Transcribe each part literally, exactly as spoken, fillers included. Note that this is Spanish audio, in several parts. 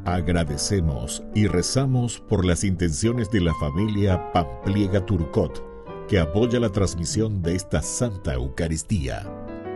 Agradecemos y rezamos por las intenciones de la familia Pampliega Turcot, que apoya la transmisión de esta Santa Eucaristía.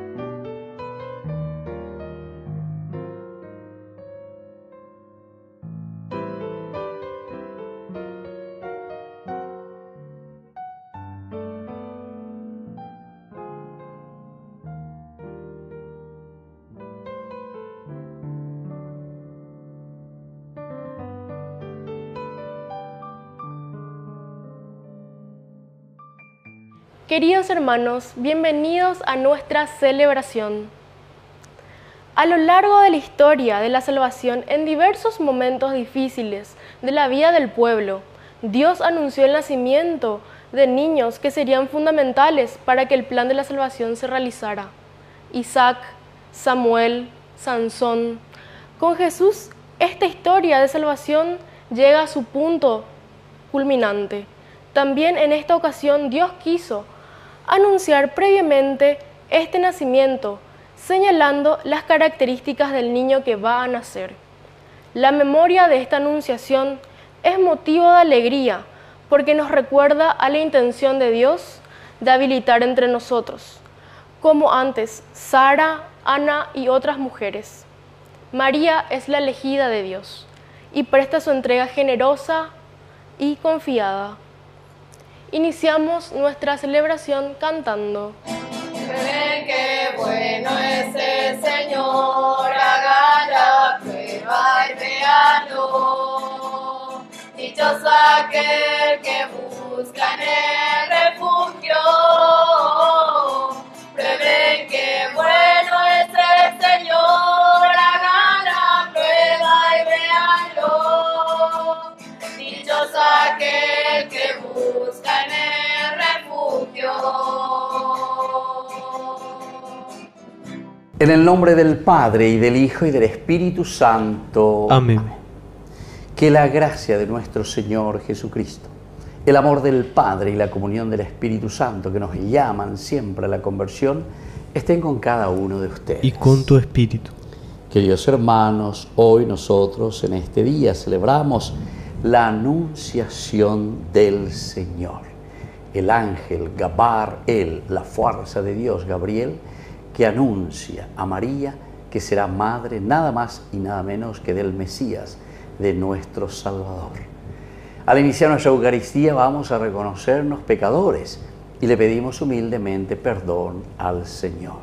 Queridos hermanos, bienvenidos a nuestra celebración. A lo largo de la historia de la salvación, en diversos momentos difíciles de la vida del pueblo, Dios anunció el nacimiento de niños que serían fundamentales para que el plan de la salvación se realizara. Isaac, Samuel, Sansón. Con Jesús, esta historia de salvación llega a su punto culminante. También en esta ocasión Dios quiso anunciar previamente este nacimiento, señalando las características del niño que va a nacer. La memoria de esta anunciación es motivo de alegría, porque nos recuerda a la intención de Dios de habilitar entre nosotros, como antes Sara, Ana y otras mujeres. María es la elegida de Dios y presta su entrega generosa y confiada. Iniciamos nuestra celebración cantando. Ven, qué bueno es el Señor, haga la prueba y véalo. Dichoso aquel que busca en el refugio. Prueben qué bueno es el Señor, haga la prueba y véalo. Dichoso aquel que busca en el refugio. En el nombre del Padre, y del Hijo, y del Espíritu Santo. Amén. Amén. Que la gracia de nuestro Señor Jesucristo, el amor del Padre y la comunión del Espíritu Santo, que nos llaman siempre a la conversión, estén con cada uno de ustedes. Y con tu espíritu. Queridos hermanos, hoy nosotros en este día celebramos la anunciación del Señor. El ángel Gabriel, la fuerza de Dios, Gabriel, que anuncia a María que será madre nada más y nada menos que del Mesías, de nuestro Salvador. Al iniciar nuestra Eucaristía vamos a reconocernos pecadores y le pedimos humildemente perdón al Señor.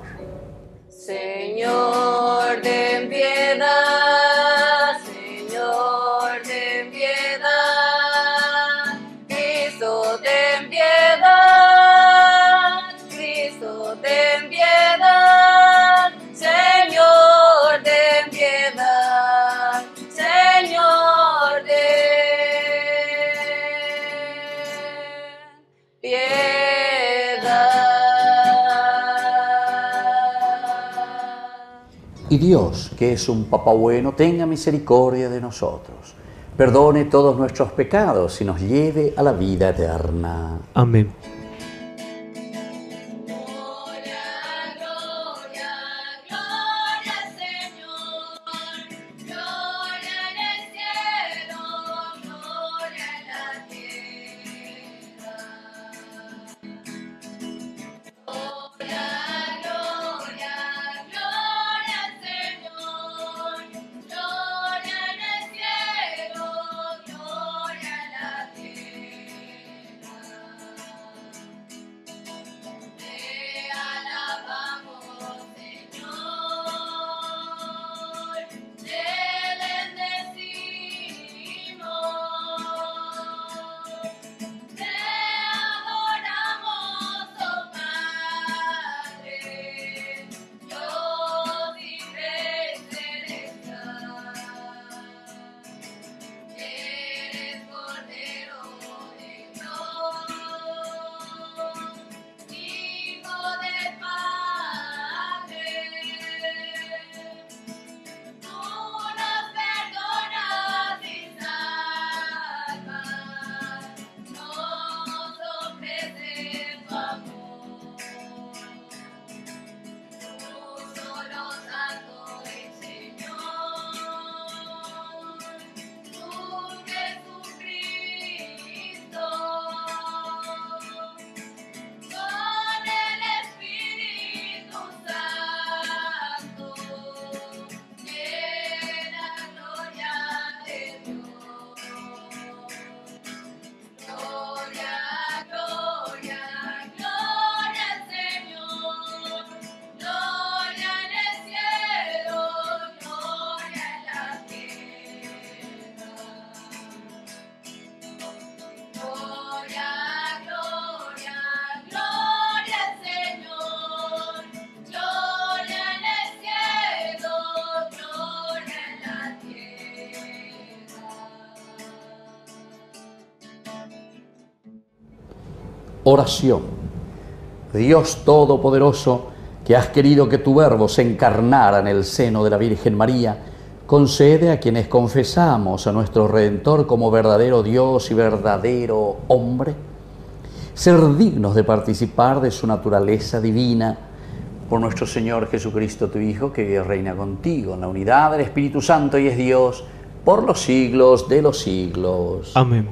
Señor, ten piedad, Señor, ten piedad, Cristo, ten piedad, Cristo, ten piedad, Señor, ten piedad, Señor, ten piedad. Y Dios, que es un Papá bueno, tenga misericordia de nosotros, perdone todos nuestros pecados y nos lleve a la vida eterna. Amén. Gloria, gloria, gloria al Señor, gloria en el cielo, gloria en la tierra. Gloria, gloria, gloria al Señor, gloria en el cielo, gloria en la tierra. Oración. Dios Todopoderoso, que has querido que tu Verbo se encarnara en el seno de la Virgen María, concede a quienes confesamos a nuestro Redentor como verdadero Dios y verdadero hombre, ser dignos de participar de su naturaleza divina, por nuestro Señor Jesucristo, tu Hijo, que vive y reina contigo en la unidad del Espíritu Santo y es Dios por los siglos de los siglos. Amén.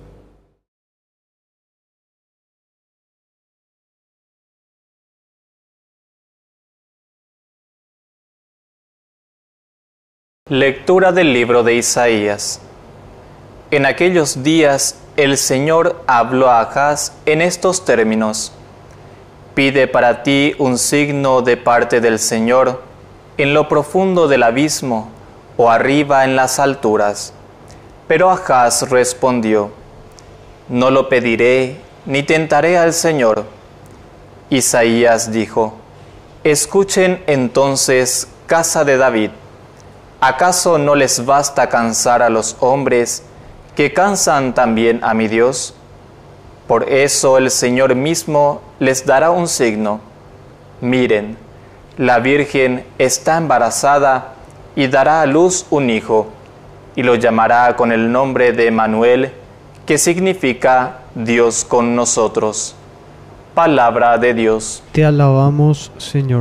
Lectura del libro de Isaías. En aquellos días el Señor habló a Ahaz en estos términos: Pide para ti un signo de parte del Señor, en lo profundo del abismo, o arriba en las alturas. Pero Ahaz respondió: No lo pediré, ni tentaré al Señor. Isaías dijo: Escuchen entonces, casa de David. ¿Acaso no les basta cansar a los hombres, que cansan también a mi Dios? Por eso el Señor mismo les dará un signo. Miren, la Virgen está embarazada y dará a luz un hijo, y lo llamará con el nombre de Emmanuel, que significa Dios con nosotros. Palabra de Dios. Te alabamos, Señor.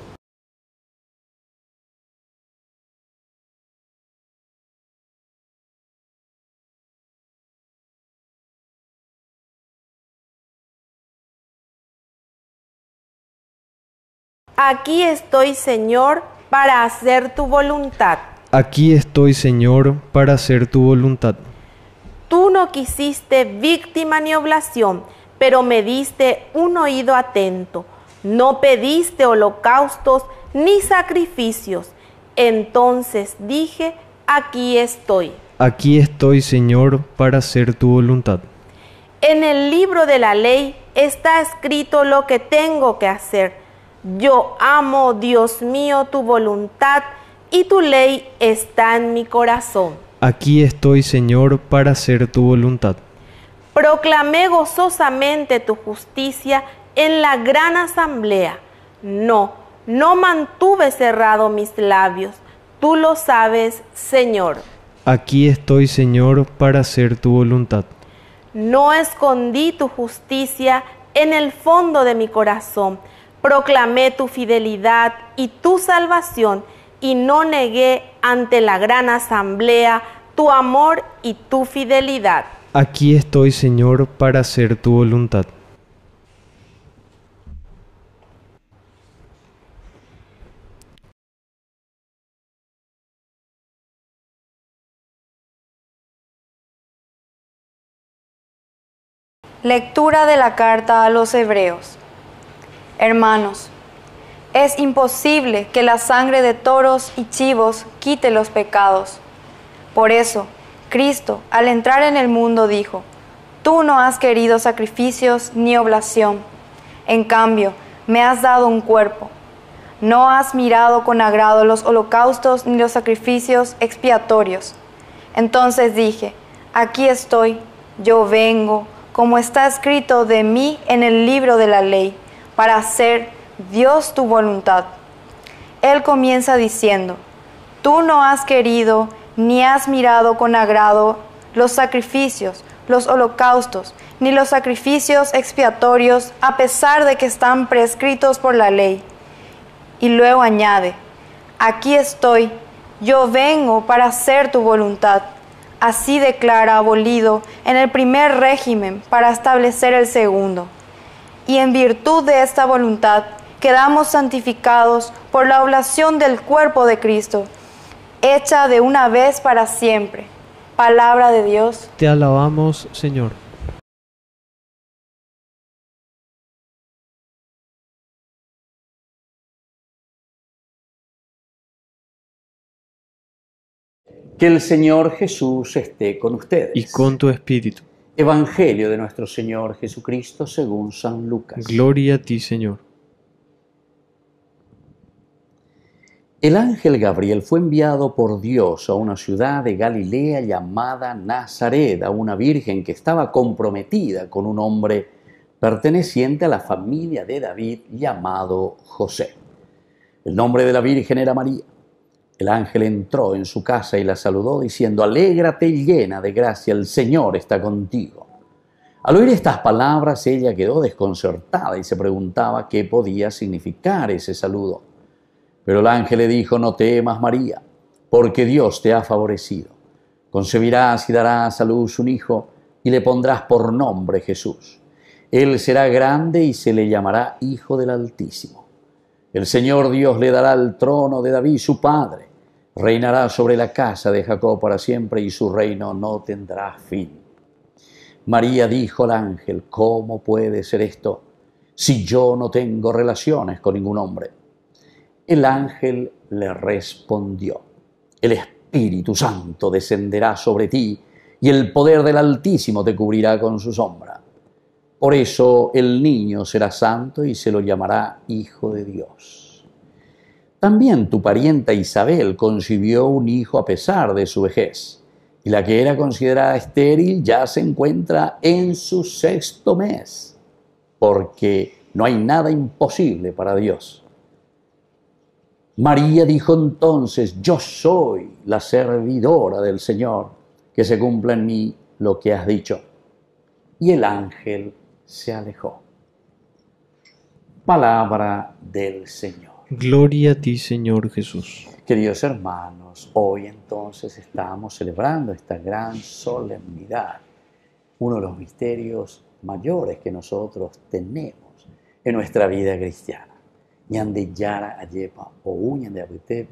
Aquí estoy, Señor, para hacer tu voluntad. Aquí estoy, Señor, para hacer tu voluntad. Tú no quisiste víctima ni oblación, pero me diste un oído atento. No pediste holocaustos ni sacrificios. Entonces dije, aquí estoy. Aquí estoy, Señor, para hacer tu voluntad. En el libro de la ley está escrito lo que tengo que hacer. Yo amo, Dios mío, tu voluntad, y tu ley está en mi corazón. Aquí estoy, Señor, para hacer tu voluntad. Proclamé gozosamente tu justicia en la gran asamblea. No, no mantuve cerrado mis labios. Tú lo sabes, Señor. Aquí estoy, Señor, para hacer tu voluntad. No escondí tu justicia en el fondo de mi corazón. Proclamé tu fidelidad y tu salvación, y no negué ante la gran asamblea tu amor y tu fidelidad. Aquí estoy, Señor, para hacer tu voluntad. Lectura de la carta a los Hebreos. Hermanos, es imposible que la sangre de toros y chivos quite los pecados. Por eso, Cristo, al entrar en el mundo, dijo: Tú no has querido sacrificios ni oblación. En cambio, me has dado un cuerpo. No has mirado con agrado los holocaustos ni los sacrificios expiatorios. Entonces dije: Aquí estoy, yo vengo, como está escrito de mí en el libro de la ley, para hacer, Dios, tu voluntad. Él comienza diciendo: Tú no has querido ni has mirado con agrado los sacrificios, los holocaustos, ni los sacrificios expiatorios, a pesar de que están prescritos por la ley. Y luego añade: Aquí estoy, yo vengo para hacer tu voluntad. Así declara abolido en el primer régimen para establecer el segundo. Y en virtud de esta voluntad quedamos santificados por la oblación del cuerpo de Cristo, hecha de una vez para siempre. Palabra de Dios. Te alabamos, Señor. Que el Señor Jesús esté con ustedes. Y con tu espíritu. Evangelio de nuestro Señor Jesucristo según San Lucas. Gloria a ti, Señor. El ángel Gabriel fue enviado por Dios a una ciudad de Galilea llamada Nazaret, a una virgen que estaba comprometida con un hombre perteneciente a la familia de David llamado José. El nombre de la Virgen era María. El ángel entró en su casa y la saludó diciendo: «Alégrate llena de gracia, el Señor está contigo». Al oír estas palabras, ella quedó desconcertada y se preguntaba qué podía significar ese saludo. Pero el ángel le dijo: «No temas, María, porque Dios te ha favorecido. Concebirás y darás a luz un hijo y le pondrás por nombre Jesús. Él será grande y se le llamará Hijo del Altísimo. El Señor Dios le dará el trono de David, su padre. Reinará sobre la casa de Jacob para siempre y su reino no tendrá fin». María dijo al ángel: «¿Cómo puede ser esto si yo no tengo relaciones con ningún hombre?». El ángel le respondió: «El Espíritu Santo descenderá sobre ti y el poder del Altísimo te cubrirá con su sombra. Por eso el niño será santo y se lo llamará Hijo de Dios. También tu parienta Isabel concibió un hijo a pesar de su vejez, y la que era considerada estéril ya se encuentra en su sexto mes, porque no hay nada imposible para Dios». María dijo entonces: «Yo soy la servidora del Señor, que se cumpla en mí lo que has dicho». Y el ángel se alejó. Palabra del Señor. Gloria a ti, Señor Jesús. Queridos hermanos, hoy entonces estamos celebrando esta gran solemnidad, uno de los misterios mayores que nosotros tenemos en nuestra vida cristiana. Ñande yara ayepa o uñande abutebe,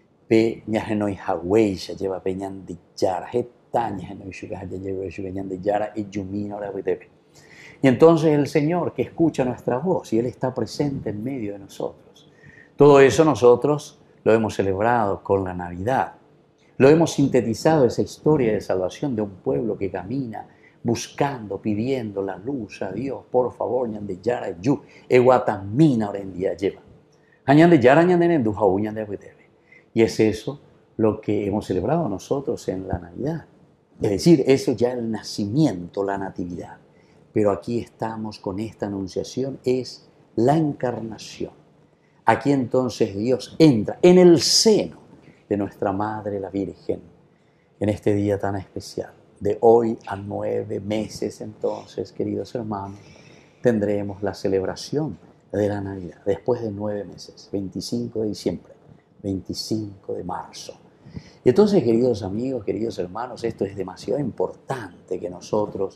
pe ñajenoi haweisha lleva pe ñande yara, heta ñajenoi shuga hayewe shuga ñande yara y yumino la abutebe. Y entonces el Señor que escucha nuestra voz y Él está presente en medio de nosotros. Todo eso nosotros lo hemos celebrado con la Navidad. Lo hemos sintetizado, esa historia de salvación de un pueblo que camina buscando, pidiendo la luz a Dios. Por favor, ñande yara yu, eguatamina orendía lleva. Añande yara ñande enduja uñande abutebe. Y es eso lo que hemos celebrado nosotros en la Navidad. Es decir, eso ya el nacimiento, la natividad. Pero aquí estamos con esta anunciación, es la encarnación. Aquí entonces Dios entra en el seno de nuestra Madre la Virgen, en este día tan especial. De hoy a nueve meses entonces, queridos hermanos, tendremos la celebración de la Navidad. Después de nueve meses, veinticinco de diciembre, veinticinco de marzo. Y entonces, queridos amigos, queridos hermanos, esto es demasiado importante que nosotros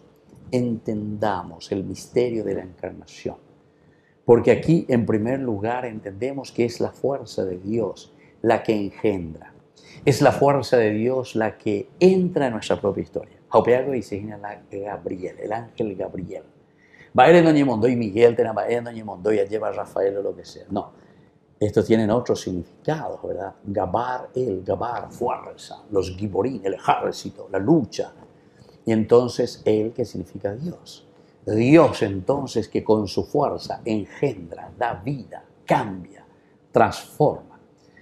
entendamos el misterio de la encarnación. Porque aquí, en primer lugar, entendemos que es la fuerza de Dios la que engendra. Es la fuerza de Dios la que entra en nuestra propia historia. Jaupeago dice Gabriel, el ángel Gabriel. Va a ir en Doña Mondoy, Miguel, va a ir en Doña Mondoy, a llevar Rafael o lo que sea. No, estos tienen otros significados, ¿verdad? Gabar, el Gabar, fuerza, los Giborín, el ejército, la lucha. Y entonces él, que significa Dios. Dios entonces que con su fuerza engendra, da vida, cambia, transforma.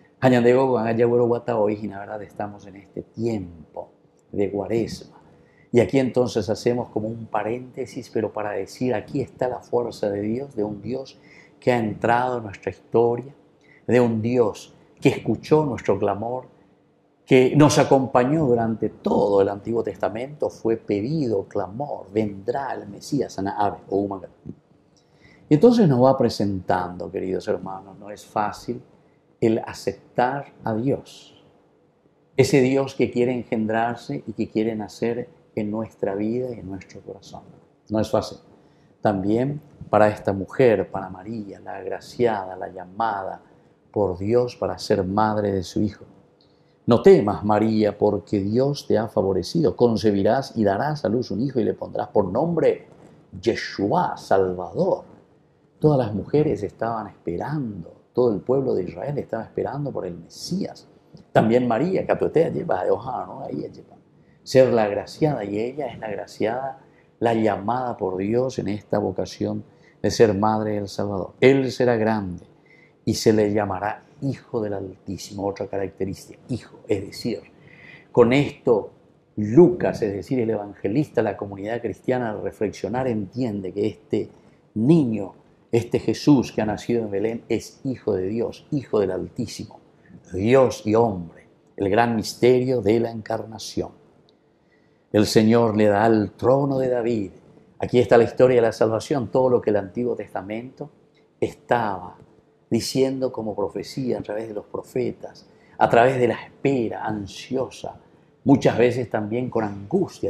¿Verdad? Estamos en este tiempo de Cuaresma. Y aquí entonces hacemos como un paréntesis, pero para decir, aquí está la fuerza de Dios, de un Dios que ha entrado en nuestra historia, de un Dios que escuchó nuestro clamor, que nos acompañó durante todo el Antiguo Testamento, fue pedido, clamor, vendrá el Mesías, Anaave o Umaga. Y entonces nos va presentando, queridos hermanos, no es fácil el aceptar a Dios, ese Dios que quiere engendrarse y que quiere nacer en nuestra vida y en nuestro corazón. No es fácil. También para esta mujer, para María, la agraciada, la llamada por Dios para ser madre de su Hijo. No temas, María, porque Dios te ha favorecido. Concebirás y darás a luz un hijo y le pondrás por nombre Yeshua, Salvador. Todas las mujeres estaban esperando, todo el pueblo de Israel estaba esperando por el Mesías. También María, Catuetea lleva, ¿no? Ahí lleva. Ser la agraciada, y ella es la agraciada, la llamada por Dios en esta vocación de ser madre del Salvador. Él será grande y se le llamará Hijo del Altísimo, otra característica, hijo, es decir, con esto Lucas, es decir, el evangelista, la comunidad cristiana, al reflexionar entiende que este niño, este Jesús que ha nacido en Belén, es Hijo de Dios, Hijo del Altísimo, Dios y hombre, el gran misterio de la encarnación. El Señor le da el trono de David. Aquí está la historia de la salvación, todo lo que el Antiguo Testamento estaba diciendo como profecía a través de los profetas, a través de la espera ansiosa, muchas veces también con angustia.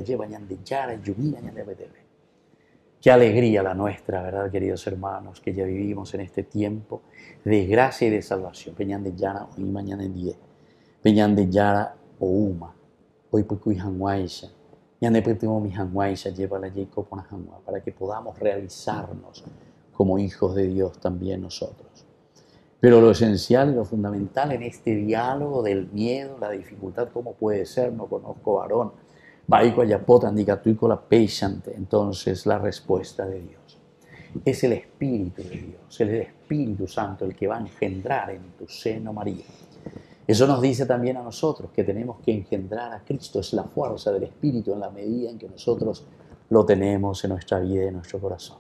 Qué alegría la nuestra, ¿verdad, queridos hermanos, que ya vivimos en este tiempo de gracia y de salvación. Peñan de Yara, hoy mañana en diez. Peñan de Yara o Uma. Hoy porque Hanwaisha. Ya ne petimo mi Hanwaisha, lleva la Jacob una Hanwa, para que podamos realizarnos como hijos de Dios también nosotros. Pero lo esencial y lo fundamental en este diálogo del miedo, la dificultad, ¿cómo puede ser? No conozco varón. Entonces la respuesta de Dios es el Espíritu de Dios, es el Espíritu Santo el que va a engendrar en tu seno, María. Eso nos dice también a nosotros que tenemos que engendrar a Cristo, es la fuerza del Espíritu en la medida en que nosotros lo tenemos en nuestra vida y en nuestro corazón.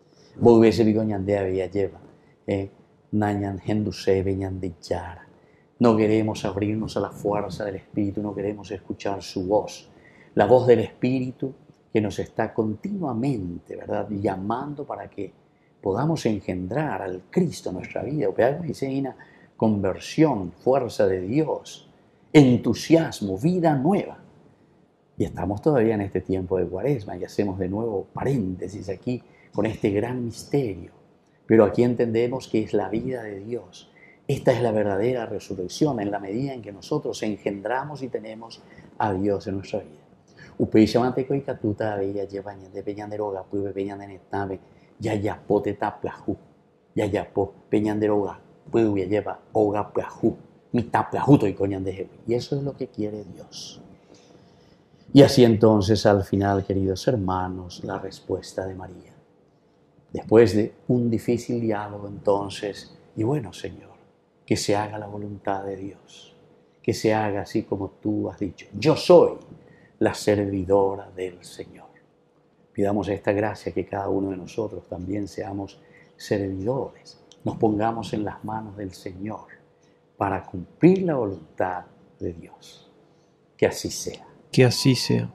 No queremos abrirnos a la fuerza del Espíritu, no queremos escuchar su voz. La voz del Espíritu que nos está continuamente, ¿verdad?, llamando para que podamos engendrar al Cristo en nuestra vida. Una conversión, fuerza de Dios, entusiasmo, vida nueva. Y estamos todavía en este tiempo de Cuaresma y hacemos de nuevo paréntesis aquí con este gran misterio. Pero aquí entendemos que es la vida de Dios. Esta es la verdadera resurrección en la medida en que nosotros engendramos y tenemos a Dios en nuestra vida. Upeishamante koikatuta veía llevaña de peñanderoga, pude peñandenetave, ya ya pote taplahu, ya ya po peñanderoga, pude lleva oga plahu, mi taplahuto y coñandeje. Y eso es lo que quiere Dios. Y así entonces al final, queridos hermanos, la respuesta de María. Después de un difícil diálogo entonces, y bueno, Señor, que se haga la voluntad de Dios, que se haga así como tú has dicho. Yo soy la servidora del Señor. Pidamos esta gracia que cada uno de nosotros también seamos servidores, nos pongamos en las manos del Señor para cumplir la voluntad de Dios. Que así sea. Que así sea.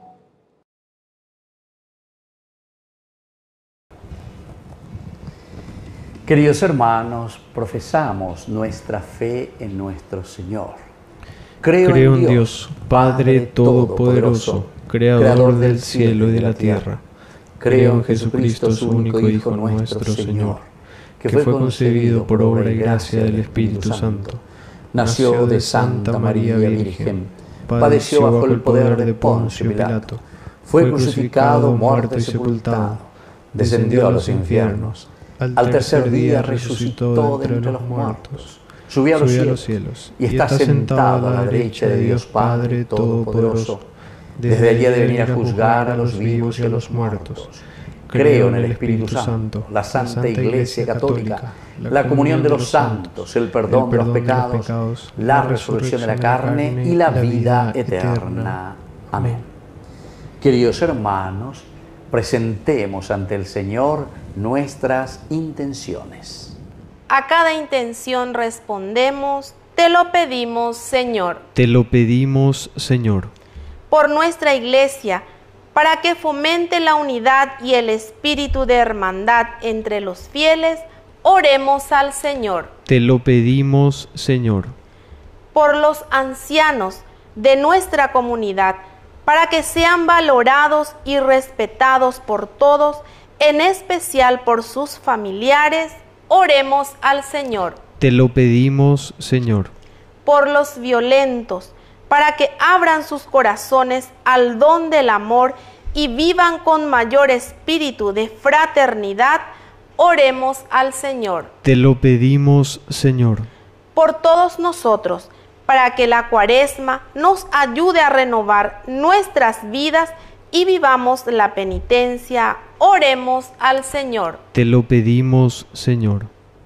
Queridos hermanos, profesamos nuestra fe en nuestro Señor. Creo, Creo en Dios, Padre Todopoderoso, Creador del cielo y de la tierra. Creo en Jesucristo, su único Hijo, nuestro Señor, que fue concebido por obra y gracia del Espíritu Santo. Nació de Santa María Virgen, padeció bajo el poder de Poncio Pilato, fue crucificado, muerto y sepultado, descendió a los infiernos. Al tercer día resucitó de entre los muertos. Subió a los, Subió a los cielos, cielos y está sentado a la derecha de Dios Padre Todopoderoso. Desde allí ha de venir a juzgar a los vivos y a los muertos. Creo en el Espíritu Santo, la Santa Iglesia Católica, la comunión de los santos, el perdón de los pecados, la resurrección de la carne y la vida eterna. Amén. Queridos hermanos, presentemos ante el Señor nuestras intenciones. A cada intención respondemos, te lo pedimos, Señor. Te lo pedimos, Señor. Por nuestra Iglesia, para que fomente la unidad y el espíritu de hermandad entre los fieles, oremos al Señor. Te lo pedimos, Señor. Por los ancianos de nuestra comunidad, para que sean valorados y respetados por todos, en especial por sus familiares, oremos al Señor. Te lo pedimos, Señor. Por los violentos, para que abran sus corazones al don del amor y vivan con mayor espíritu de fraternidad, oremos al Señor. Te lo pedimos, Señor. Por todos nosotros, para que la Cuaresma nos ayude a renovar nuestras vidas y vivamos la penitencia, oremos al Señor. Te lo pedimos, Señor.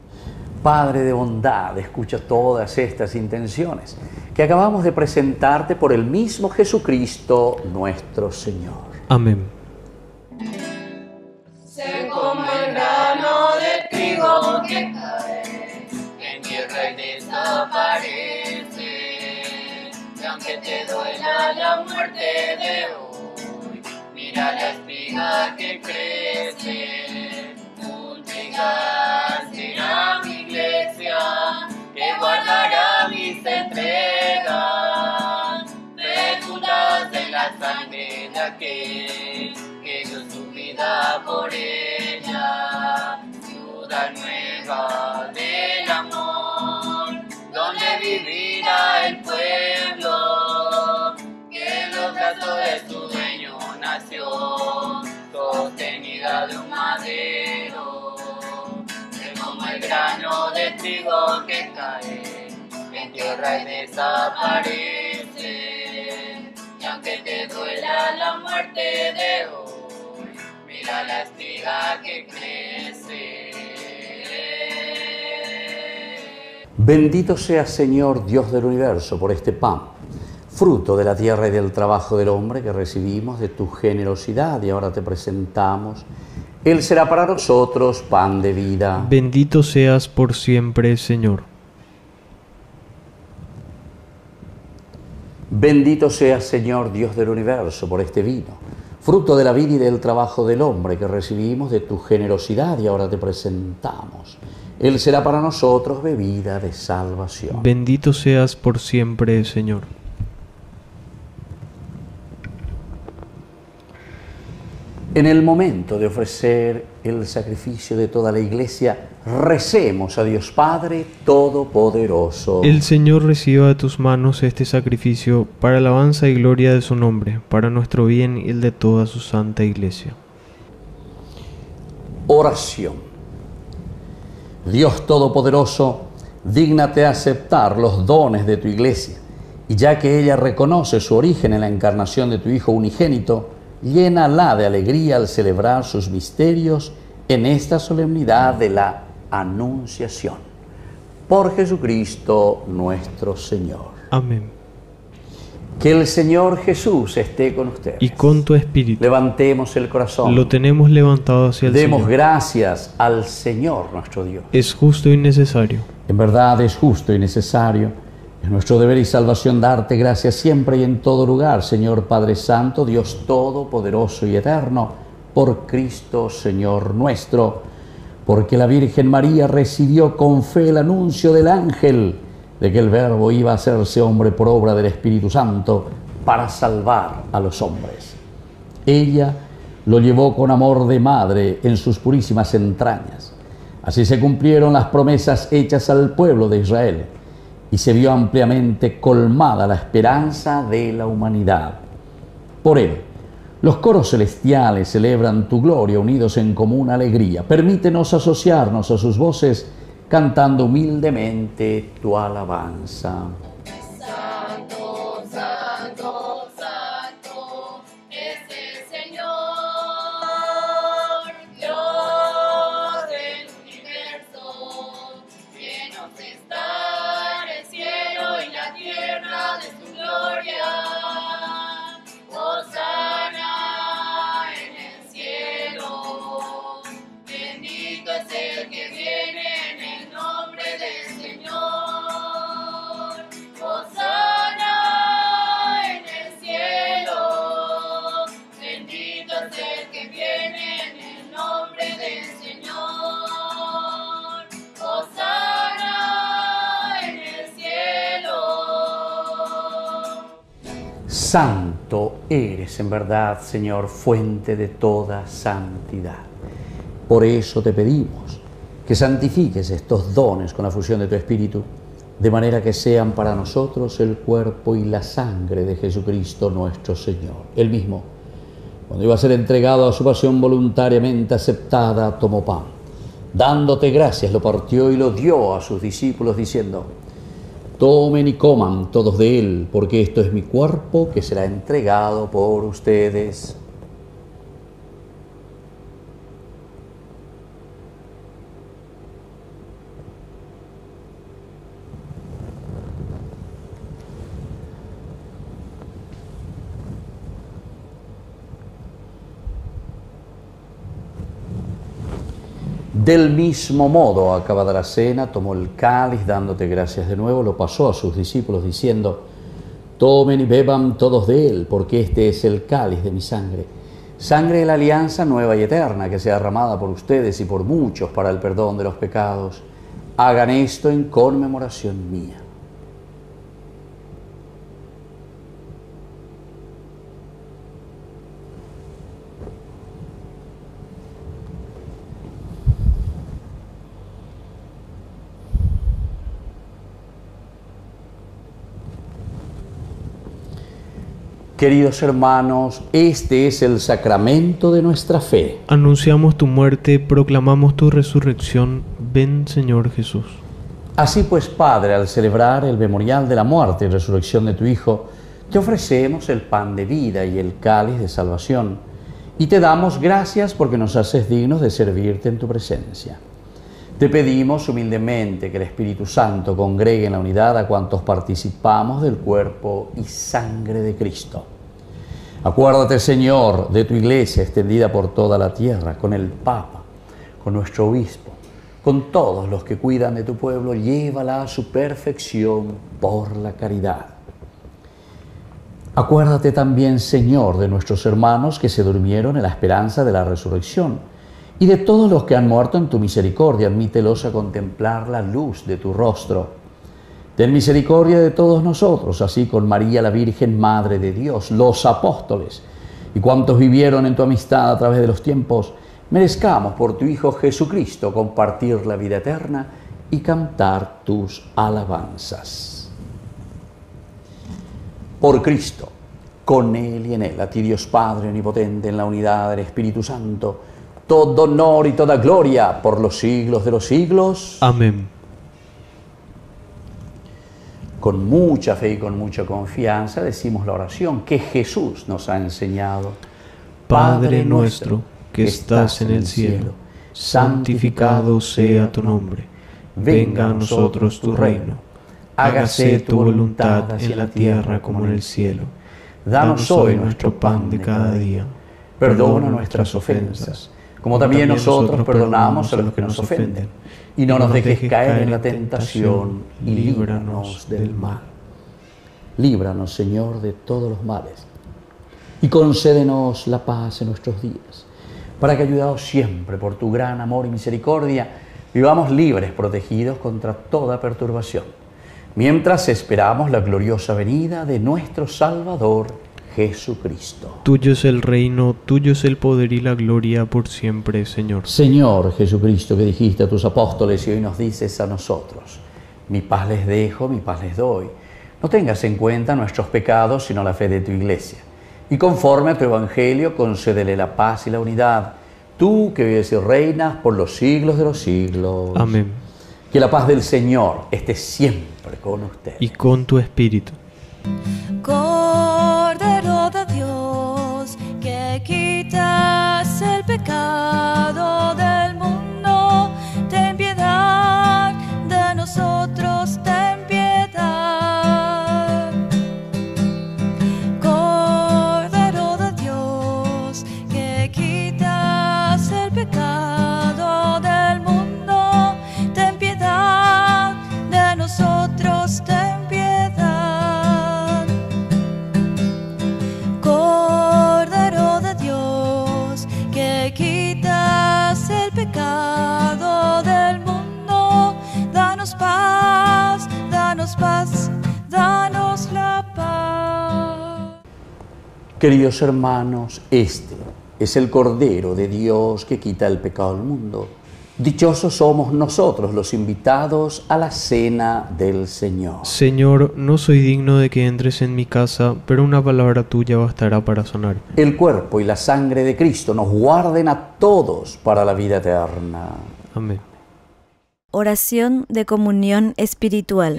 Padre de bondad, escucha todas estas intenciones que acabamos de presentarte por el mismo Jesucristo nuestro Señor. Amén. Sé como el grano aunque te duela la muerte de hoy, mira la espiga que crece, multiplicar será mi iglesia, que guardará mis entregas, fecundas en la sangre de aquel que dio su vida por ella, ciudad nueva del amor, donde vivirá el pueblo, que en los brazos de su dueño nació, sostenida de un madero, que como el grano de trigo que cae en tierra y desaparece, y aunque te duela la muerte de hoy, mira la espiga que crece. Bendito seas, Señor, Dios del universo, por este pan, fruto de la tierra y del trabajo del hombre que recibimos de tu generosidad y ahora te presentamos. Él será para nosotros pan de vida. Bendito seas por siempre, Señor. Bendito seas, Señor, Dios del universo, por este vino, fruto de la vida y del trabajo del hombre que recibimos de tu generosidad y ahora te presentamos. Él será para nosotros bebida de salvación. Bendito seas por siempre, Señor. En el momento de ofrecer el sacrificio de toda la Iglesia, recemos a Dios Padre Todopoderoso. El Señor reciba de tus manos este sacrificio para alabanza y gloria de su nombre, para nuestro bien y el de toda su santa Iglesia. Oración. Dios Todopoderoso, dígnate aceptar los dones de tu Iglesia, y ya que ella reconoce su origen en la encarnación de tu Hijo unigénito, llénala de alegría al celebrar sus misterios en esta solemnidad de la Anunciación. Por Jesucristo nuestro Señor. Amén. Que el Señor Jesús esté con ustedes. Y con tu espíritu. Levantemos el corazón. Lo tenemos levantado hacia el Demos Señor. gracias al Señor nuestro Dios. Es justo y necesario. En verdad es justo y necesario. Es nuestro deber y salvación darte gracias siempre y en todo lugar, Señor Padre Santo, Dios Todopoderoso y Eterno, por Cristo Señor nuestro, porque la Virgen María recibió con fe el anuncio del ángel de que el Verbo iba a hacerse hombre por obra del Espíritu Santo para salvar a los hombres. Ella lo llevó con amor de madre en sus purísimas entrañas. Así se cumplieron las promesas hechas al pueblo de Israel y se vio ampliamente colmada la esperanza de la humanidad. Por él, los coros celestiales celebran tu gloria unidos en común alegría. Permítenos asociarnos a sus voces cantando humildemente tu alabanza. Santo, santo, santo es el Señor, Dios del universo, llenos está el cielo y la tierra de su gloria. Hosana en el cielo, bendito es el que viene en el nombre del Señor. Hosana en el cielo, bendito es el que viene en el nombre del Señor. Hosana en el cielo. Santo eres en verdad, Señor, fuente de toda santidad. Por eso te pedimos que santifiques estos dones con la fusión de tu Espíritu, de manera que sean para nosotros el cuerpo y la sangre de Jesucristo nuestro Señor. Él mismo, cuando iba a ser entregado a su pasión voluntariamente aceptada, tomó pan. Dándote gracias, lo partió y lo dio a sus discípulos, diciendo: tomen y coman todos de él, porque esto es mi cuerpo que será entregado por ustedes. Del mismo modo, acabada la cena, tomó el cáliz, dándote gracias de nuevo, lo pasó a sus discípulos, diciendo: Tomen y beban todos de él, porque este es el cáliz de mi sangre, sangre de la alianza nueva y eterna, que sea derramada por ustedes y por muchos para el perdón de los pecados. Hagan esto en conmemoración mía. Queridos hermanos, este es el sacramento de nuestra fe. Anunciamos tu muerte, proclamamos tu resurrección. Ven, Señor Jesús. Así pues, Padre, al celebrar el memorial de la muerte y resurrección de tu Hijo, te ofrecemos el pan de vida y el cáliz de salvación, y te damos gracias porque nos haces dignos de servirte en tu presencia. Te pedimos humildemente que el Espíritu Santo congregue en la unidad a cuantos participamos del cuerpo y sangre de Cristo. Acuérdate, Señor, de tu Iglesia extendida por toda la tierra, con el Papa, con nuestro Obispo, con todos los que cuidan de tu pueblo, llévala a su perfección por la caridad. Acuérdate también, Señor, de nuestros hermanos que se durmieron en la esperanza de la resurrección, y de todos los que han muerto en tu misericordia, admítelos a contemplar la luz de tu rostro. Ten misericordia de todos nosotros, así con María la Virgen, Madre de Dios, los apóstoles, y cuantos vivieron en tu amistad a través de los tiempos, merezcamos por tu Hijo Jesucristo compartir la vida eterna y cantar tus alabanzas. Por Cristo, con Él y en Él, a ti Dios Padre omnipotente, en la unidad del Espíritu Santo, todo honor y toda gloria por los siglos de los siglos. Amén. Con mucha fe y con mucha confianza decimos la oración que Jesús nos ha enseñado. Padre nuestro, que estás en el cielo, santificado sea tu nombre. Venga a nosotros tu reino. Hágase tu voluntad en la tierra como en el cielo. Danos hoy nuestro pan de cada día. Perdona nuestras ofensas, como también nosotros perdonamos a los que nos ofenden. Y no nos dejes caer en la tentación, y líbranos del mal. Líbranos, Señor, de todos los males, y concédenos la paz en nuestros días, para que, ayudados siempre por tu gran amor y misericordia, vivamos libres, protegidos contra toda perturbación, mientras esperamos la gloriosa venida de nuestro Salvador, Jesucristo. Tuyo es el reino, tuyo es el poder y la gloria por siempre, Señor. Señor Jesucristo, que dijiste a tus apóstoles y hoy nos dices a nosotros: mi paz les dejo, mi paz les doy. No tengas en cuenta nuestros pecados, sino la fe de tu Iglesia. Y conforme a tu Evangelio, concédele la paz y la unidad. Tú que vives y reinas por los siglos de los siglos. Amén. Que la paz del Señor esté siempre con usted. Y con tu espíritu. Cordero de Dios, que quitas el pecado del mundo, ten piedad de nosotros, ten piedad. Cordero de Dios, que quitas el pecado del mundo, ten piedad de nosotros, ten piedad. Cordero de Dios, que quitas el pecado del mundo, danos paz, danos paz, danos la paz. Queridos hermanos, este es el Cordero de Dios que quita el pecado del mundo. Dichosos somos nosotros los invitados a la cena del Señor. Señor, no soy digno de que entres en mi casa, pero una palabra tuya bastará para sanar. El cuerpo y la sangre de Cristo nos guarden a todos para la vida eterna. Amén. Oración de comunión espiritual.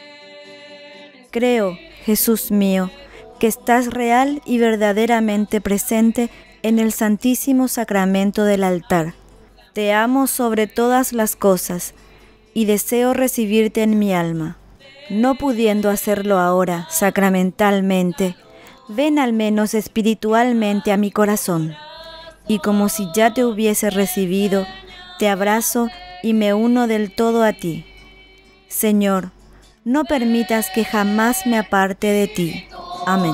Creo, Jesús mío, que estás real y verdaderamente presente en el Santísimo Sacramento del altar. Te amo sobre todas las cosas y deseo recibirte en mi alma. No pudiendo hacerlo ahora sacramentalmente, ven al menos espiritualmente a mi corazón. Y como si ya te hubiese recibido, te abrazo y me uno del todo a ti. Señor, no permitas que jamás me aparte de ti. Amén.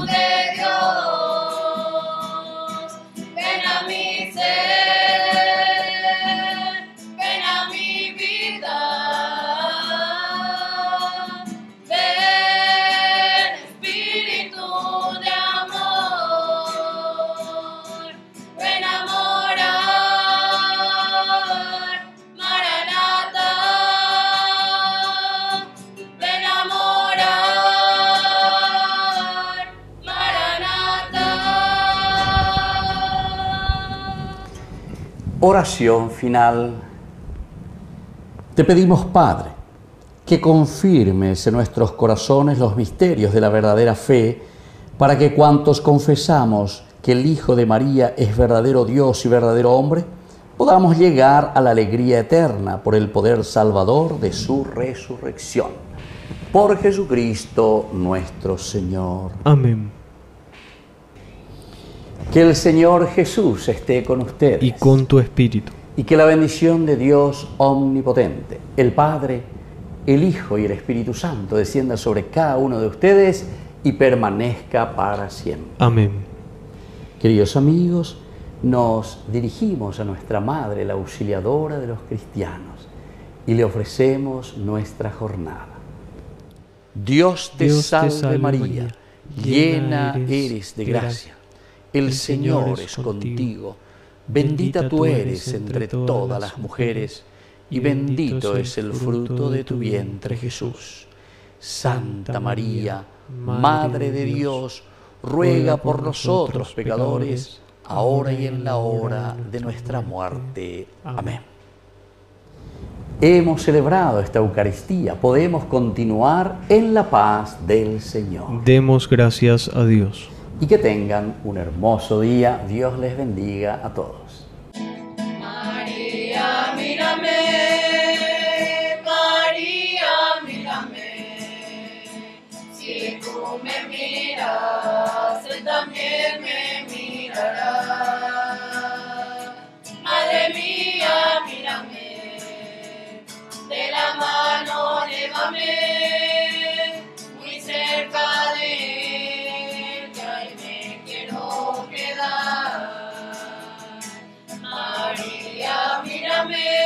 Oración final. Te pedimos, Padre, que confirmes en nuestros corazones los misterios de la verdadera fe, para que cuantos confesamos que el Hijo de María es verdadero Dios y verdadero hombre, podamos llegar a la alegría eterna por el poder salvador de su resurrección. Por Jesucristo nuestro Señor. Amén. Que el Señor Jesús esté con ustedes. Y con tu espíritu. Y que la bendición de Dios omnipotente, el Padre, el Hijo y el Espíritu Santo descienda sobre cada uno de ustedes y permanezca para siempre. Amén. Queridos amigos, nos dirigimos a nuestra Madre, la auxiliadora de los cristianos, y le ofrecemos nuestra jornada. Dios te, Dios salve, te salve María, María, llena eres de gracia. El Señor es contigo, bendita tú eres entre todas las mujeres, y bendito es el fruto de tu vientre, Jesús. Santa María, Madre de Dios, ruega por nosotros pecadores, ahora y en la hora de nuestra muerte. Amén. Hemos celebrado esta Eucaristía, podemos continuar en la paz del Señor. Demos gracias a Dios. Y que tengan un hermoso día. Dios les bendiga a todos. María, mírame, María, mírame. Si tú me miras, Él también me mirará. Madre mía, mírame, de la mano llévame, muy cerca de Él. María, mírame.